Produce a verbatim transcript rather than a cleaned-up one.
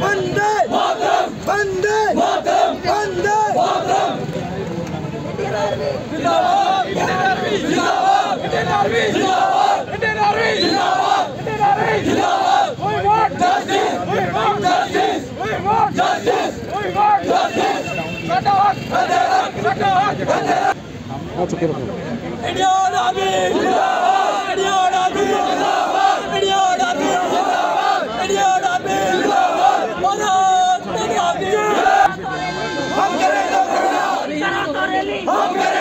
वंदे मातरम वंदे मातरम वंदे मातरम जिंदाबाद जिंदाबाद Indian army जिंदाबाद इंडियन आर्मी जिंदाबाद इंडियन आर्मी जिंदाबाद we want justice we want justice we want justice we want justice साडा हक साडा हक साडा हक इंडियन आर्मी जिंदाबाद इंडियन आर्मी जिंदाबाद इंडियन आर्मी जिंदाबाद इंडियन आर्मी जिंदाबाद भारत इंडियन आर्मी हम करेंगे हम करेंगे